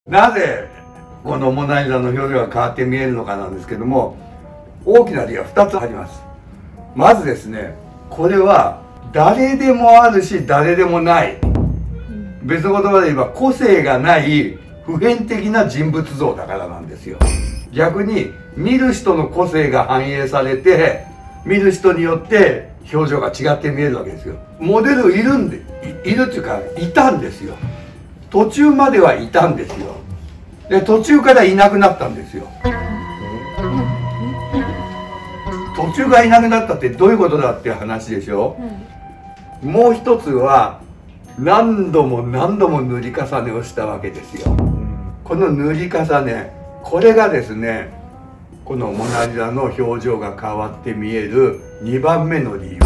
なぜこのモナリザの表情が変わって見えるのかなんですけども、大きな理由が2つあります。まずですね、これは誰でもあるし誰でもない、別の言葉で言えば個性がない普遍的な人物像だからなんですよ。逆に見る人の個性が反映されて、見る人によって表情が違って見えるわけですよ。モデルいるっていうかいたんですよ。途中まではいたんですよ。で途中からいなくなったんですよ。途中がいなくなったってどういうことだっていう話でしょ。もう一つは何度も何度も塗り重ねをしたわけですよ。この塗り重ね、これがですね、このモナリザの表情が変わって見える2番目の理由